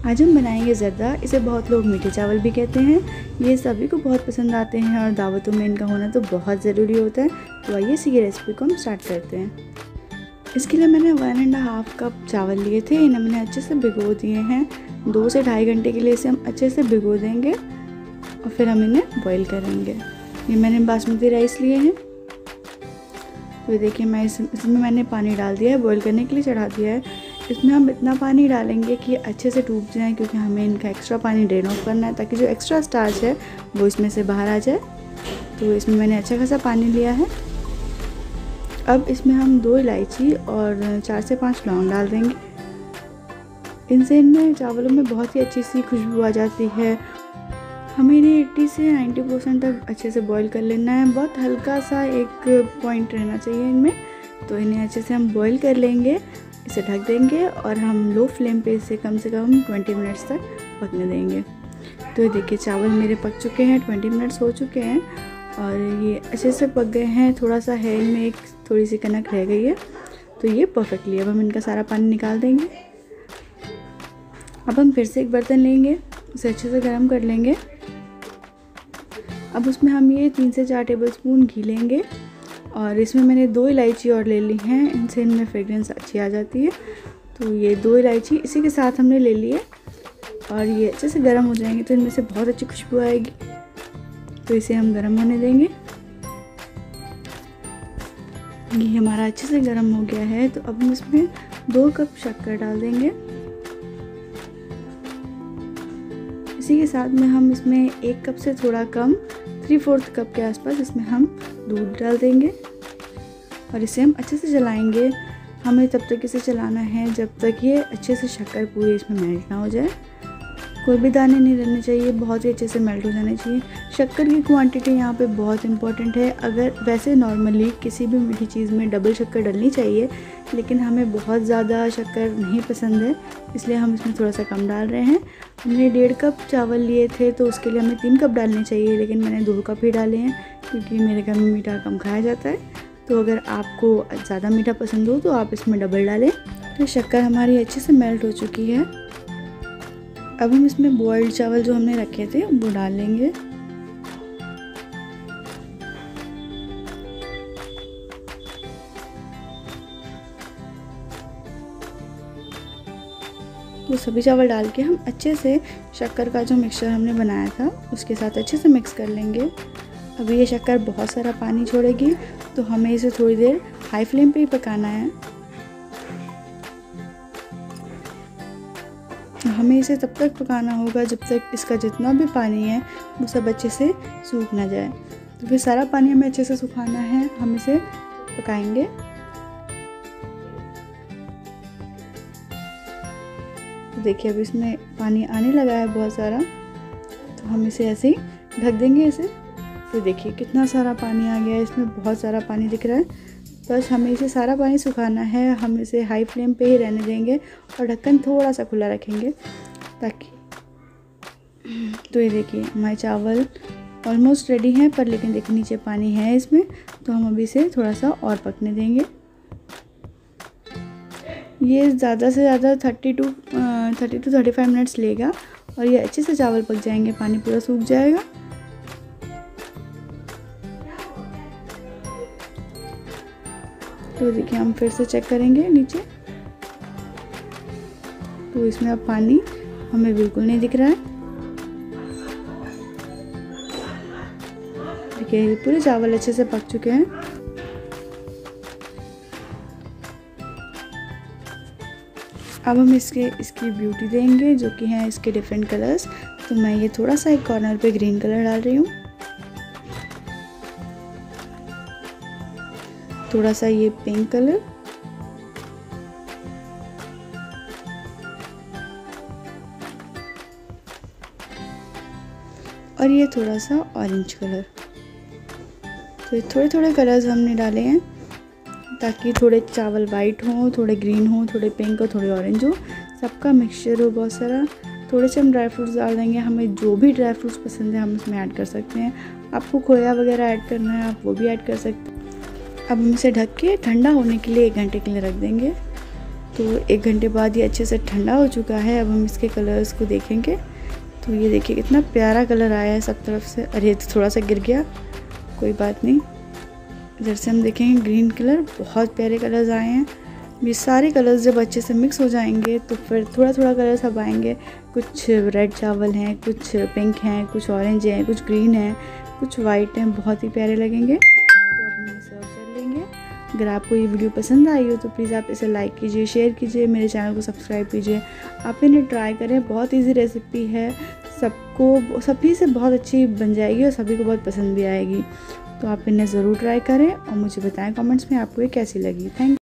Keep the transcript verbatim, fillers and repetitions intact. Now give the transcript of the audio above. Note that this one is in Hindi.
आज हम बनाएंगे ज़र्दा। इसे बहुत लोग मीठे चावल भी कहते हैं। ये सभी को बहुत पसंद आते हैं और दावतों में इनका होना तो बहुत ज़रूरी होता है। तो आइए इसी की रेसिपी को हम स्टार्ट करते हैं। इसके लिए मैंने वन एंड हाफ कप चावल लिए थे। इन्हें मैंने अच्छे से भिगो दिए हैं। दो से ढाई घंटे के लिए इसे हम अच्छे से भिगो देंगे और फिर हम इन्हें बॉईल करेंगे। ये मैंने बासमती राइस लिए हैं। तो देखिए मैं इस, इसमें मैंने पानी डाल दिया है, बॉईल करने के लिए चढ़ा दिया है। इसमें हम इतना पानी डालेंगे कि अच्छे से टूट जाए, क्योंकि हमें इनका एक्स्ट्रा पानी ड्रेन ऑफ करना है ताकि जो एक्स्ट्रा स्टार्च है वो इसमें से बाहर आ जाए। तो इसमें मैंने अच्छा खासा पानी लिया है। अब इसमें हम दो इलायची और चार से पाँच लौंग डाल देंगे। इनसे इनमें चावलों में बहुत ही अच्छी सी खुशबू आ जाती है। हमें इन्हें अस्सी से नब्बे परसेंट तक अच्छे से बॉईल कर लेना है। बहुत हल्का सा एक पॉइंट रहना चाहिए इनमें। तो इन्हें अच्छे से हम बॉईल कर लेंगे, इसे ढक देंगे और हम लो फ्लेम पे इसे कम से कम बीस मिनट्स तक पकने देंगे। तो ये देखिए चावल मेरे पक चुके हैं, बीस मिनट्स हो चुके हैं और ये अच्छे से पक गए हैं। थोड़ा सा है इनमें एक थोड़ी सी कनक रह गई है, तो ये परफेक्टली। अब हम इनका सारा पानी निकाल देंगे। अब हम फिर से एक बर्तन लेंगे, उसे अच्छे से गर्म कर लेंगे। अब उसमें हम ये तीन से चार टेबलस्पून घी लेंगे और इसमें मैंने दो इलायची और ले ली हैं। इनसे इनमें फ्रेगरेंस अच्छी आ जाती है। तो ये दो इलायची इसी के साथ हमने ले ली है और ये अच्छे से गर्म हो जाएंगे तो इनमें से बहुत अच्छी खुशबू आएगी। तो इसे हम गर्म होने देंगे। ये हमारा अच्छे से गर्म हो गया है। तो अब हम इसमें दो कप शक्कर डाल देंगे। इसी के साथ में हम इसमें एक कप से थोड़ा कम थ्री फोर्थ कप के आसपास इसमें हम दूध डाल देंगे और इसे हम अच्छे से चलाएंगे। हमें तब तक इसे चलाना है जब तक ये अच्छे से शक्कर पूरी इसमें मेल्ट ना हो जाए। कोई भी दाने नहीं रहने चाहिए, बहुत ही अच्छे से मेल्ट हो जाने चाहिए। शक्कर की क्वांटिटी यहाँ पे बहुत इंपॉर्टेंट है। अगर वैसे नॉर्मली किसी भी मीठी चीज़ में डबल शक्कर डलनी चाहिए, लेकिन हमें बहुत ज़्यादा शक्कर नहीं पसंद है, इसलिए हम इसमें थोड़ा सा कम डाल रहे हैं। हमने डेढ़ कप चावल लिए थे तो उसके लिए हमें तीन कप डालने चाहिए, लेकिन मैंने दो कप ही डाले हैं क्योंकि मेरे घर में मीठा कम खाया जाता है। तो अगर आपको ज़्यादा मीठा पसंद हो तो आप इसमें डबल डालें। तो शक्कर हमारी अच्छे से मेल्ट हो चुकी है। अब हम इसमें बॉइल्ड चावल जो हमने रखे थे वो डाल लेंगे। तो सभी चावल डाल के हम अच्छे से शक्कर का जो मिक्सचर हमने बनाया था उसके साथ अच्छे से मिक्स कर लेंगे। अभी ये शक्कर बहुत सारा पानी छोड़ेगी, तो हमें इसे थोड़ी देर हाई फ्लेम पे ही पकाना है। हमें इसे तब तक पकाना होगा जब तक इसका जितना भी पानी है वो सब अच्छे से सूख ना जाए। तो फिर सारा पानी हमें अच्छे से सुखाना है। हम इसे पकाएंगे। तो देखिए अब इसमें पानी आने लगा है बहुत सारा, तो हम इसे ऐसे ही ढक देंगे इसे। तो देखिए कितना सारा पानी आ गया है, इसमें बहुत सारा पानी दिख रहा है। बस हमें इसे सारा पानी सुखाना है। हम इसे हाई फ्लेम पे ही रहने देंगे और ढक्कन थोड़ा सा खुला रखेंगे ताकि। तो ये देखिए हमारे चावल ऑलमोस्ट रेडी हैं, पर लेकिन देखिए नीचे पानी है इसमें, तो हम अभी इसे थोड़ा सा और पकने देंगे। ये ज़्यादा से ज़्यादा thirty two thirty two thirty five minutes लेगा और ये अच्छे से चावल पक जाएंगे, पानी पूरा सूख जाएगा। तो देखिए हम फिर से चेक करेंगे नीचे, तो इसमें अब पानी हमें बिल्कुल नहीं दिख रहा है। देखिए पूरे चावल अच्छे से पक चुके हैं। अब हम इसके इसकी ब्यूटी देंगे, जो कि हैं इसके डिफरेंट कलर्स। तो मैं ये थोड़ा सा एक कॉर्नर पे ग्रीन कलर डाल रही हूँ, थोड़ा सा ये पिंक कलर, और ये थोड़ा सा ऑरेंज कलर। तो ये थोड़े थोड़े कलर्स हमने डाले हैं ताकि थोड़े चावल वाइट हों, थोड़े ग्रीन हों, थोड़े पिंक और थोड़े ऑरेंज हो, सबका मिक्सचर हो बहुत सारा। थोड़े से हम ड्राई फ्रूट्स डाल देंगे। हमें जो भी ड्राई फ्रूट्स पसंद है हम इसमें ऐड कर सकते हैं। आपको खोया वगैरह ऐड करना है आप वो भी ऐड कर सकते हैं। अब हम इसे ढक के ठंडा होने के लिए एक घंटे के लिए रख देंगे। तो एक घंटे बाद ये अच्छे से ठंडा हो चुका है। अब हम इसके कलर्स को देखेंगे। तो ये देखिए कितना प्यारा कलर आया है सब तरफ से। अरे तो थोड़ा सा गिर गया, कोई बात नहीं। इधर से हम देखेंगे ग्रीन कलर, बहुत प्यारे कलर्स आए हैं। ये सारे कलर्स जब अच्छे से मिक्स हो जाएंगे तो फिर थोड़ा थोड़ा कलर सब आएंगे। कुछ रेड चावल हैं, कुछ पिंक हैं, कुछ ऑरेंज हैं, कुछ ग्रीन हैं, कुछ वाइट हैं, बहुत ही प्यारे लगेंगे। तो अब हम इन्हें सर्व कर लेंगे। अगर आपको ये वीडियो पसंद आई हो तो प्लीज़ आप इसे लाइक कीजिए, शेयर कीजिए, मेरे चैनल को सब्सक्राइब कीजिए। आप इन्हें ट्राई करें, बहुत इजी रेसिपी है, सबको सभी से बहुत अच्छी बन जाएगी और सभी को बहुत पसंद भी आएगी। तो आप इन्हें ज़रूर ट्राई करें और मुझे बताएं कमेंट्स में आपको ये कैसी लगी। थैंक